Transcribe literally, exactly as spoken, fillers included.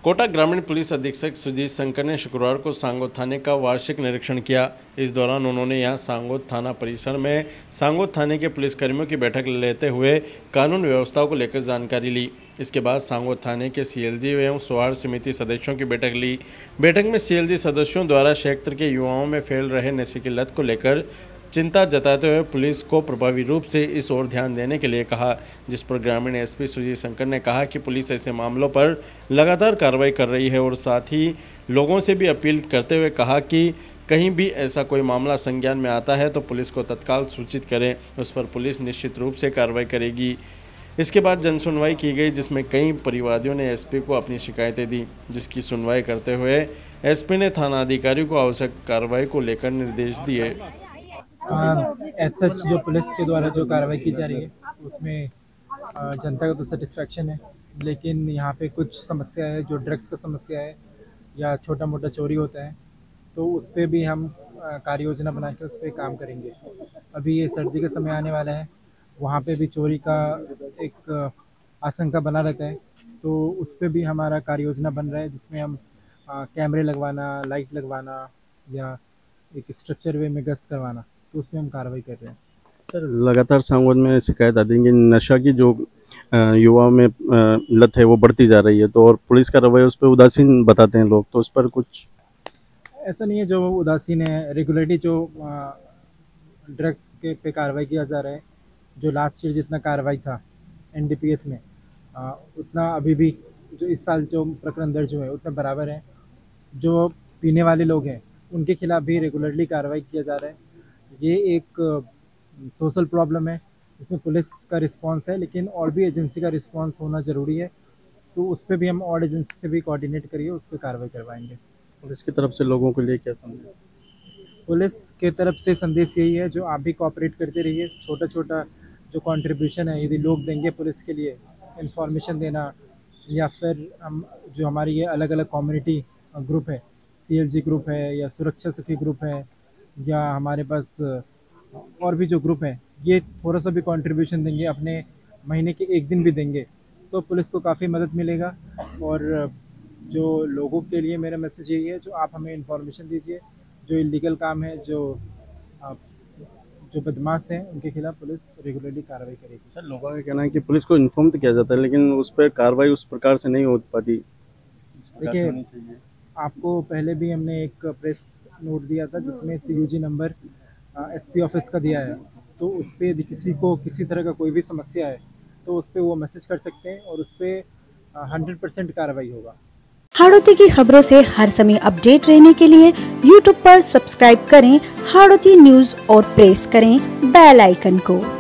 कोटा ग्रामीण पुलिस अधीक्षक सुजीत शंकर ने शुक्रवार को सांगोद थाने का वार्षिक निरीक्षण किया। इस दौरान उन्होंने यहां सांगोद थाना परिसर में सांगोद थाने के पुलिसकर्मियों की बैठक लेते हुए कानून व्यवस्था को लेकर जानकारी ली। इसके बाद सांगोद थाने के सीएलजी एवं सौहार्द समिति सदस्यों की बैठक ली। बैठक में सीएलजी सदस्यों द्वारा क्षेत्र के युवाओं में फैल रहे नशे की लत को लेकर चिंता जताते हुए पुलिस को प्रभावी रूप से इस ओर ध्यान देने के लिए कहा, जिस पर ग्रामीण एसपी सुजीत शंकर ने कहा कि पुलिस ऐसे मामलों पर लगातार कार्रवाई कर रही है और साथ ही लोगों से भी अपील करते हुए कहा कि कहीं भी ऐसा कोई मामला संज्ञान में आता है तो पुलिस को तत्काल सूचित करें, उस पर पुलिस निश्चित रूप से कार्रवाई करेगी। इसके बाद जनसुनवाई की गई, जिसमें कई परिवादियों ने एसपी को अपनी शिकायतें दी, जिसकी सुनवाई करते हुए एसपी ने थाना अधिकारियों को आवश्यक कार्रवाई को लेकर निर्देश दिए। एज सच जो पुलिस के द्वारा जो कार्रवाई की जा रही है उसमें जनता का तो सेटिस्फेक्शन है, लेकिन यहाँ पे कुछ समस्या है, जो ड्रग्स का समस्या है या छोटा मोटा चोरी होता है तो उस पर भी हम कार्य योजना बना के उस पर काम करेंगे। अभी ये सर्दी का समय आने वाला है, वहाँ पे भी चोरी का एक आशंका बना रहता है, तो उस पर भी हमारा कार्य योजना बन रहा है, जिसमें हम कैमरे लगवाना, लाइट लगवाना या एक स्ट्रक्चर वे में गश्त करवाना, तो उसमें हम कार्रवाई कर रहे हैं। सर, लगातार सांगोद में शिकायत आती है कि नशा की जो युवाओं में लत है वो बढ़ती जा रही है, तो और पुलिस का रवैया उस पर उदासीन बताते हैं लोग, तो उस पर कुछ ऐसा नहीं है जो उदासीन है। रेगुलरली जो ड्रग्स के पे कार्रवाई किया जा रहा है, जो लास्ट ईयर जितना कार्रवाई था एनडीपीएस में आ, उतना अभी भी जो इस साल जो प्रकरण दर्ज हुए उतना बराबर है। जो पीने वाले लोग हैं उनके खिलाफ भी रेगुलरली कार्रवाई किया जा रहा है। ये एक सोशल प्रॉब्लम है जिसमें पुलिस का रिस्पांस है, लेकिन और भी एजेंसी का रिस्पांस होना ज़रूरी है, तो उस पर भी हम और एजेंसी से भी कोऑर्डिनेट करिए, उस पर कार्रवाई करवाएंगे। पुलिस की तरफ से लोगों के लिए क्या संदेश? पुलिस के तरफ से संदेश यही है, जो आप भी कोऑपरेट करते रहिए। छोटा छोटा जो कंट्रीब्यूशन है यदि लोग देंगे पुलिस के लिए, इंफॉर्मेशन देना, या फिर हम जो हमारी ये अलग अलग कम्युनिटी ग्रुप है, सीएलजी ग्रुप है या सुरक्षा सखी ग्रुप है, या हमारे पास और भी जो ग्रुप हैं, ये थोड़ा सा भी कंट्रीब्यूशन देंगे, अपने महीने के एक दिन भी देंगे, तो पुलिस को काफ़ी मदद मिलेगा। और जो लोगों के लिए मेरा मैसेज यही है, जो आप हमें इंफॉर्मेशन दीजिए, जो इलीगल काम है, जो जो बदमाश हैं उनके खिलाफ पुलिस रेगुलरली कार्रवाई करेगी। सर, लोगों का कहना है कि पुलिस को इन्फॉर्म तो किया जाता है, लेकिन उस पर कार्रवाई उस प्रकार से नहीं हो पाती। देखिए, आपको पहले भी हमने एक प्रेस नोट दिया था जिसमें सीयूजी नंबर एसपी ऑफिस का दिया है, तो उस पर यदि किसी को किसी तरह का कोई भी समस्या है तो उस पर वो मैसेज कर सकते हैं और उस पर हंड्रेड परसेंट कार्रवाई होगा। हाड़ौती की खबरों से हर समय अपडेट रहने के लिए यूट्यूब पर सब्सक्राइब करें हाड़ौती न्यूज और प्रेस करें बेल आइकन को।